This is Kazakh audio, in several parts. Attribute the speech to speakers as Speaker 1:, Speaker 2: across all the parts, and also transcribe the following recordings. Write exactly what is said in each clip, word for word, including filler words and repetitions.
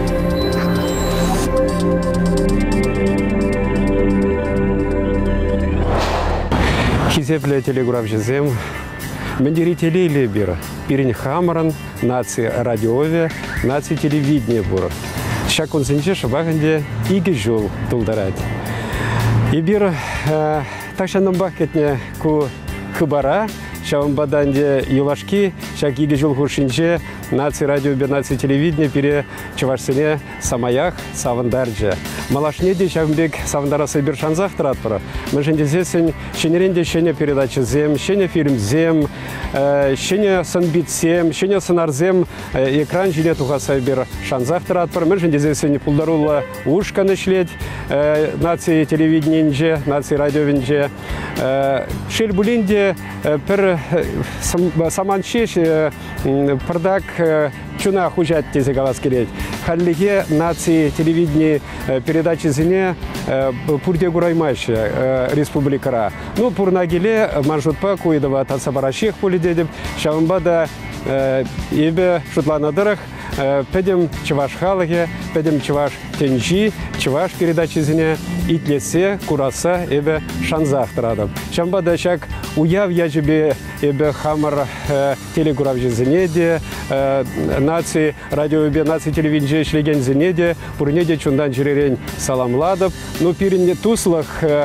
Speaker 1: Хизепле телеграф жезем, мендери телейле бир, пирин хамран, нации радиове, нации телевидение бур. Шак он сенче шабаганде иги жол тулдарать. И бир такшаном бакетне ку хыбара, шавам баданде юлашки, шак иги жол хуршинче, нации радиове, нации телевидение пере чавашсене самаях савандарджа. Малашнеде шамбек савандарасы бир шанзах тратпара. Мы же здесь щенеренде щене передачи зем, щене фильм зем, щене санбитсем, щене санарзем, экран жіне тухаса бир шанзах тратпара. Мы же здесь пулдарула ушка нашлеть, нации телевиденье, нации радиовенье. Шельбулинде пер саманчеш пардак чуна хужат тезе галаскелет. Халлиге нации телевидения передачи зене пурде гураймайше республикара. Ну пурнагиле маршрутпа куидова тасабараших полидедем. Шавамбада ебе шутланадырах. Педем чеваш халаге, педем чеваш тенчи, чеваш передачи зене итлесе кураса эбе шанзах традам. Шамбада шак уяв яжебе эбе хамар телеграф зенеде, нации радиоебе, нации телевидение шлеген зенеде, пурнеде чундан жирерень саламладов. Ну пирин туслах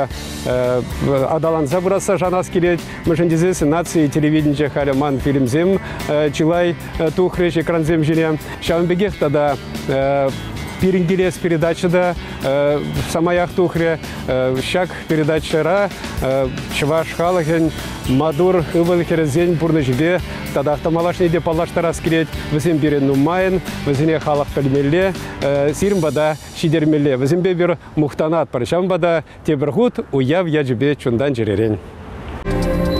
Speaker 1: адалан забраса жанас келет. Мы же здесь нации телевидение халяман фильмзем чилай тухреш экранзем жене. Шамбегех тогда пирингелес передачада самаях тухре шак передачара чваш халаген мадур ыбылхерезен бурнежбе тогда автомалашнеде палаштарас келет везем бирен нумайын везене халак пельмелле сирмбада шидермелле везембе бир мухтанат паршамбада тебергут уяв яжбе чундан жеререн.